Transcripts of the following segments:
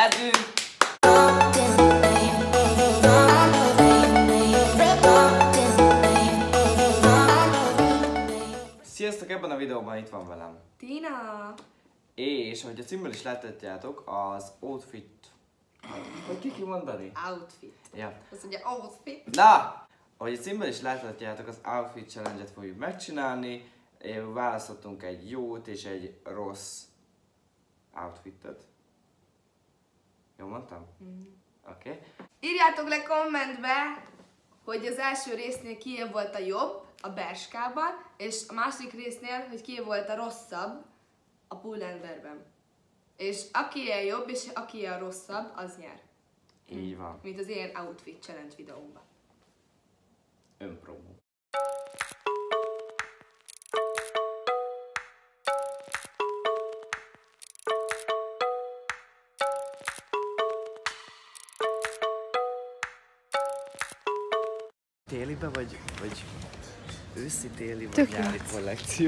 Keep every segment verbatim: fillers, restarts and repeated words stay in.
nyertünk! Sziasztok! Ebben a videóban itt van velem Tina! És ahogy a címből is láthatjátok, az outfit... Hogy ki ki mondani? Outfit. Ja. Azt mondja outfit. Na! Ahogy a címből is láthatjátok, az outfit challenge-et fogjuk megcsinálni. Választottunk egy jót és egy rossz outfitet. Jól mondtam? Mm. Oké. Okay. Írjátok le kommentbe, hogy az első résznél kié volt a jobb a Berskában, és a második résznél, hogy kié volt a rosszabb a Pullenberben. És aki a jobb és aki a rosszabb, az nyer. Így van. Mint az ilyen outfit challenge videómban. Önpromó. Télibe vagy, vagy őszi téli vagy nyári kollekció?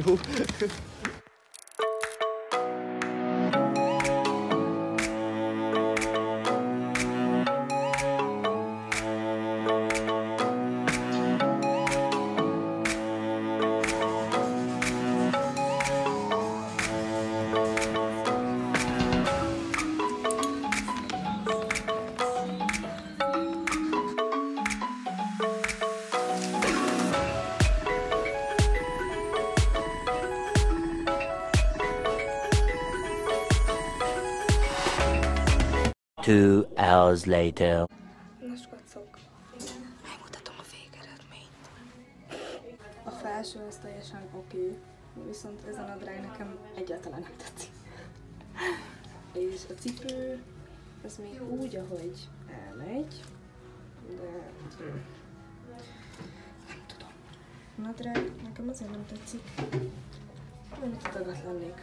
Two hours later. Na skacok, megmutatom a végeredményt. A felső az teljesen oké, viszont ez a nadrág nekem egyáltalán nem tetszik. És a cipő, az még úgy, ahogy elmegy, de nem tudom. A nadrág nekem azért nem tetszik, mert tagat lennék.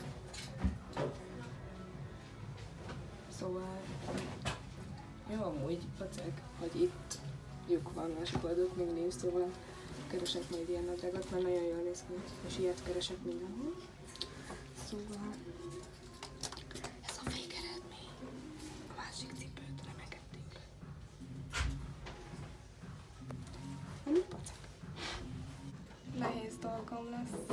Szóval, jó amúgy, pacek, hogy itt lyuk van, másik oldaluk még nincs, szóval keresek majd ilyen nadrágot, mert nagyon jól néz ki, és ilyet keresek mindenhol. Szóval, ez a végeredmény. A másik cipőt remekedtünk. Ami pacek. Nehéz dolgom lesz.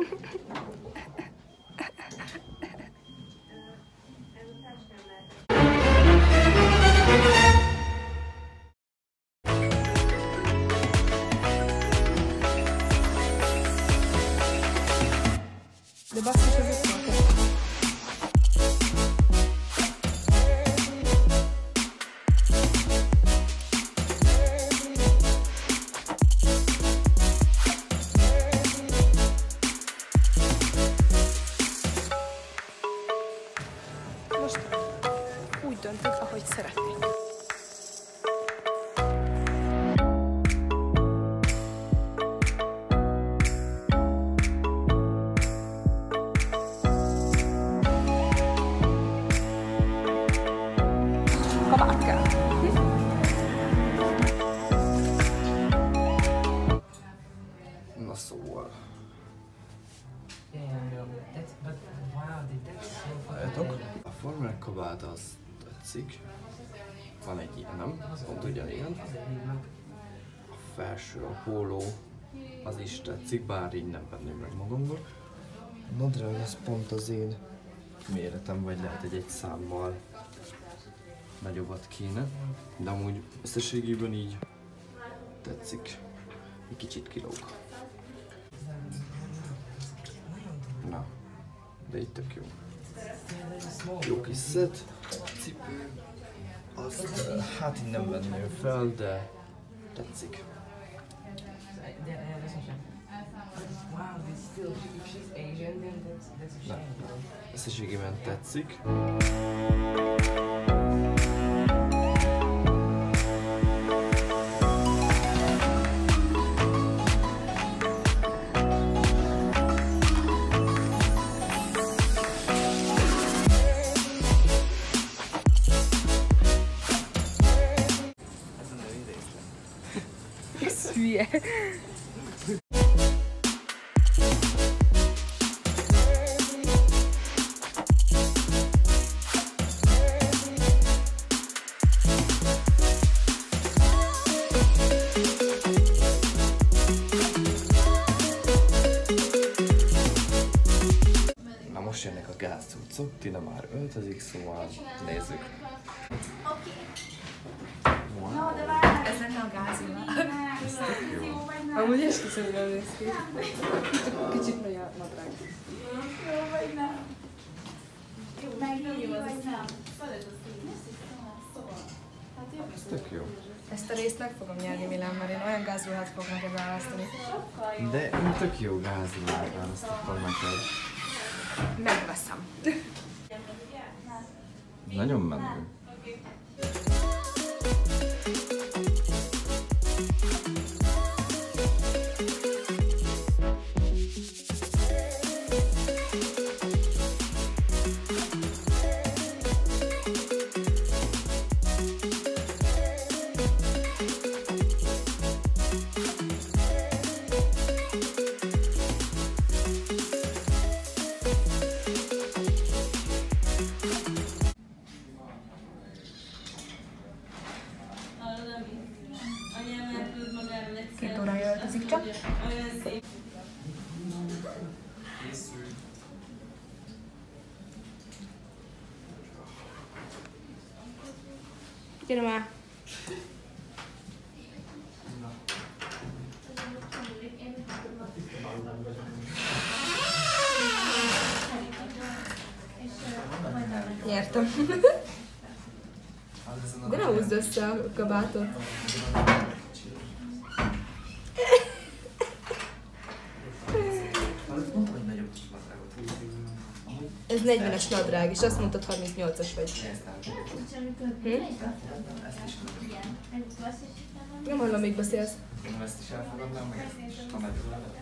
De basszus, ez össze van. Most úgy döntök, ahogy szeretnék. Na szóval. Látjátok? A formák kabát az tetszik. Van egy ilyenem, pont ugyanilyen. A felső, a póló, az is tetszik, bár így nem venném meg magamból. A nadrág az pont az én méretem, vagy lehet egy egy számmal nagyobbat kéne. De amúgy összességében így tetszik. Egy kicsit kilóg. Na, de így tök jó. Jó kis szett, cipő, azt hát így nem venném fel, de tetszik. Na, összességében tetszik. Hülye. most jönnek a gázcuccok, Tina már öltözik, szóval nézzük. Wow. Ez lenne a gázima. Ez tök jó. Amúgy esküszöm, jól néz ki. Kicsit nagy a nadrág. Jó vagy nem? Megnyomjuk vagy nem? Ez tök jó. Ezt a részt meg fogom nyerni, Milán, mert én olyan gázruhát fogok neked választani. De én tök jó gázruhát választottam neked. Megveszem. Nagyon menő. Két órája öltözik csak. Gyere már! Nyertem. De ne húzd össze a kabátot. Ez negyvenes nadrág, és azt mondtad harmincnyolcas vagy. Hm? Nem hallom, még beszélsz. Én ezt is elfogadnám, meg ezt is, ha nagyobb lenne.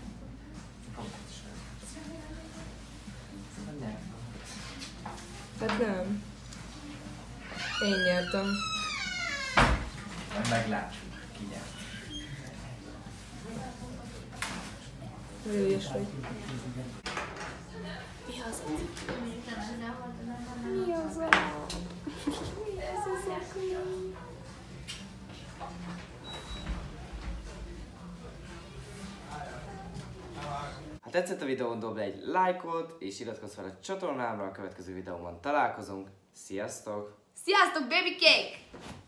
Hát nem. Én nyertem. Meglátjuk, ki nyert. Nagyon ügyes vagy. Mi az a cikk? Mi az a... Mi ez az a... Ha tetszett a videó, dobd egy lájkot, és iratkozz fel a csatornámra, a következő videóban találkozunk. Sziasztok! Sziasztok, baby cake!